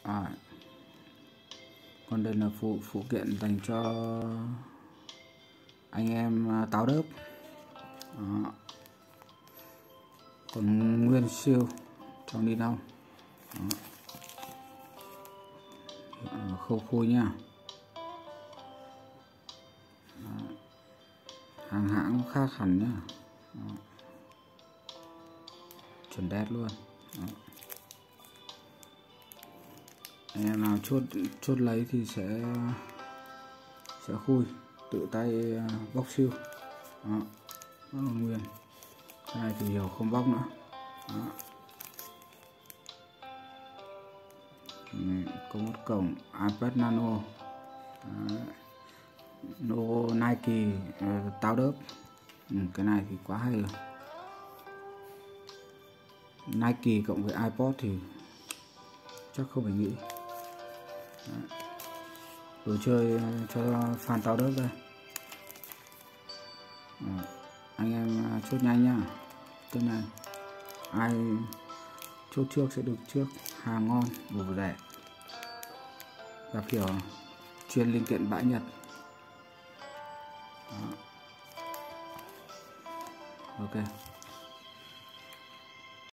À, còn đây là phụ kiện dành cho anh em táo đớp. Đó. Còn nguyên siêu trong ni lông, khâu khui nha. Đó. Hàng hãng khác hẳn nhá. Đó. Chuẩn đét luôn. Đó. Anh em nào chốt lấy thì sẽ khui tự tay bóc siêu. Đó. Nó là nguyên. Cái này thì hiểu không bóc nữa. Đó. Có một cổng iPad Nano. Đó. Logo Nike táo đớp. Cái này thì quá hay rồi. Nike cộng với iPod thì chắc không phải nghĩ. Đó. Đồ chơi cho fan táo đớp đây. Đó. Anh em chốt nhanh nhá. Cái này ai chốt trước sẽ được trước. Hàng ngon, đồ rẻ và kiểu chuyên linh kiện bãi Nhật. Đó. Ok.